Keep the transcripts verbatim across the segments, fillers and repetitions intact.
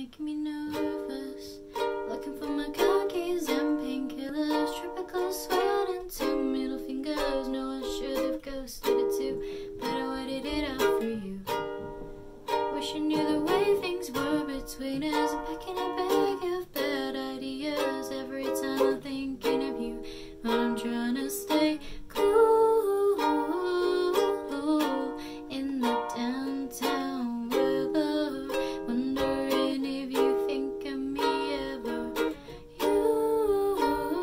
making me nervous. Looking for my car keys and painkillers, tropical sweat and two middle fingers. No, I should have ghosted it too, but I waited it out for you. Wish I knew the way things were between us. I'm packing a bag of bad ideas every time I'm thinking of you, but I'm trying to stay cool in the downtown weather, wondering if you think of me ever. You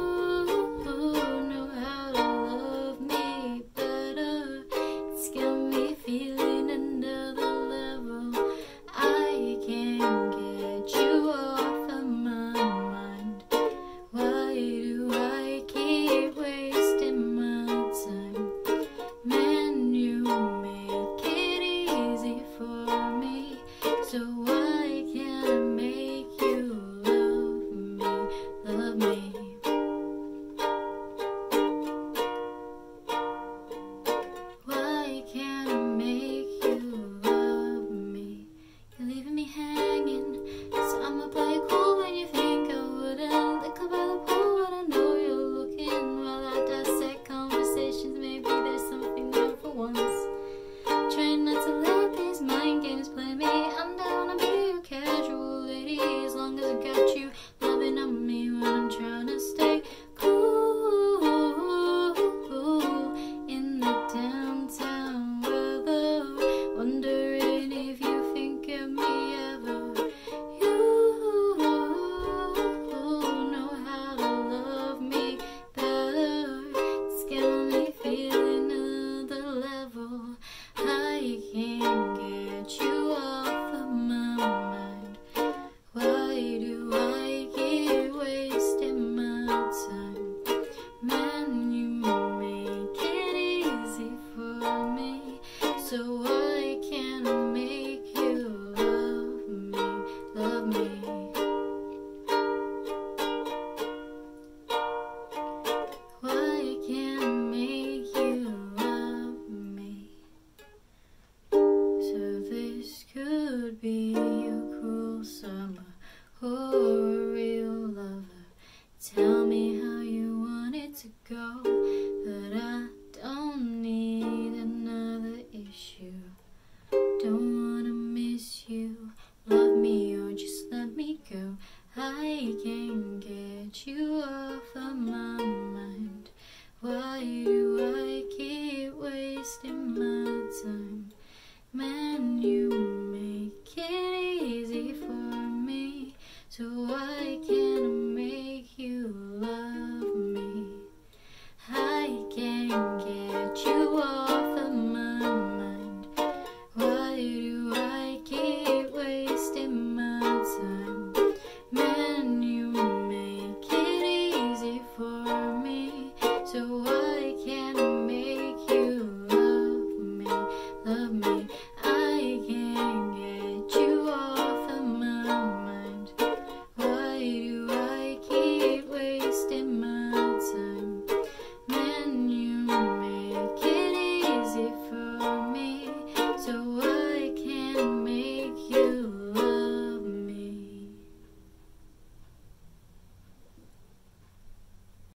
know how to love me better. It's got me feeling another level. I can't get you off of my mind. Why do I keep wasting my time? Man, you make it easy for me, so why can't I make you love me, love me? Why can't I make you love me? You're leaving me hanging, so I'ma play it cool when you think I wouldn't. Lick up by the pool, but I know you're looking. While I dissect conversations, maybe there's something new for once. Trying not to let these mind games play me. I'm down to be your casual lady, as long as I got you loving on me when I'm trying to stay cool in the downtown weather, wondering if you think of me ever. You know how to love me better. It's got me feeling another level. I can't get you off of my mind. Why do I keep wasting my time? Man, you make it easy for me, so why can't I make you love me, love me? Why can't I make you love me? So this could be a cruel summer or a real lover. Tell me how you want it to go, but I don't need another issue. Don't wanna miss you. Love me or just let me go. I can't